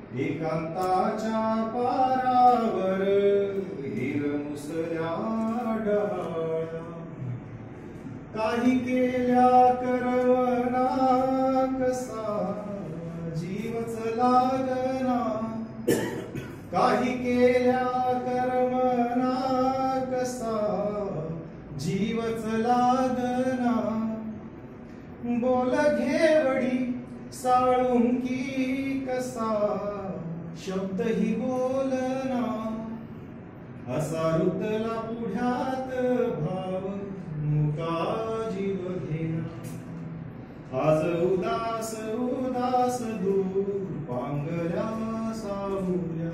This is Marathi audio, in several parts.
एकांताच्या पारावर हिर मुसल्या डाळा, काही केल्या करवना कसा जीवच लागना, काही केल्या करवना कसा जीवच लागना, बोल घेवडी साळुंकी कसा शब्दही बोलना, असा रुतला पुढ्यात भाव मुका जीव घेना, आज उदास उदास दूर पांगल्या सावल्या,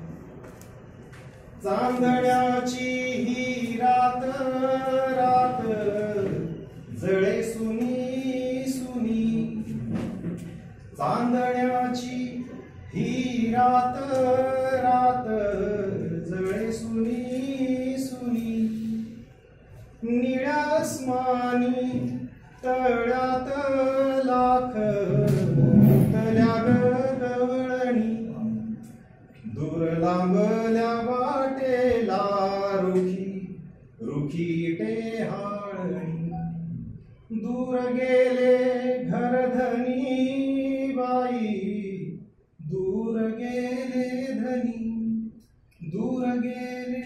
चांदण्याची ही रात रात जळे सुनी सुनी, चांदण्याची ही रात रात जळे सुनी सुनी, निळ्या आसमानी तळ्यात लाख तल्या गवळणी, दूर लांबल्या वाटेला रुखी रुखी टेहाळणी, दूर गेले घरधनी बाई, दूर गेले धनी, दूर गेले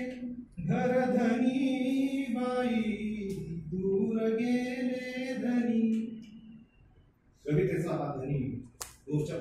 घरधनी बाई, दूर गेले धनी. कवितेचा हा धनी दूरच्या